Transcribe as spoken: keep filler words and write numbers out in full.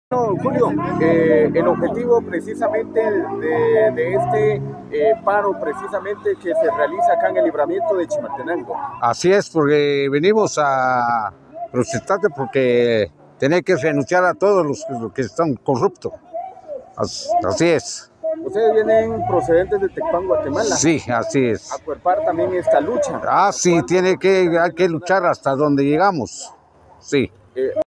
No, Julio, eh, el objetivo precisamente de, de este eh, paro precisamente que se realiza acá en el libramiento de Chimaltenango. Así es, porque venimos a protestar porque tiene que renunciar a todos los, los que están corruptos. Así es. Ustedes vienen procedentes de Tecpan, Guatemala. Sí, así es. Acuerpar también esta lucha. Ah, sí, tiene que, hay que luchar hasta donde llegamos. Sí. Eh,